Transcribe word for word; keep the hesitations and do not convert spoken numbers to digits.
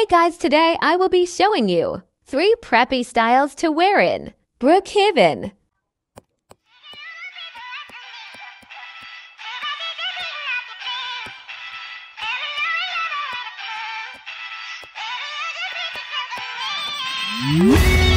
Hey guys, today I will be showing you three preppy styles to wear in Brookhaven. Mm-hmm.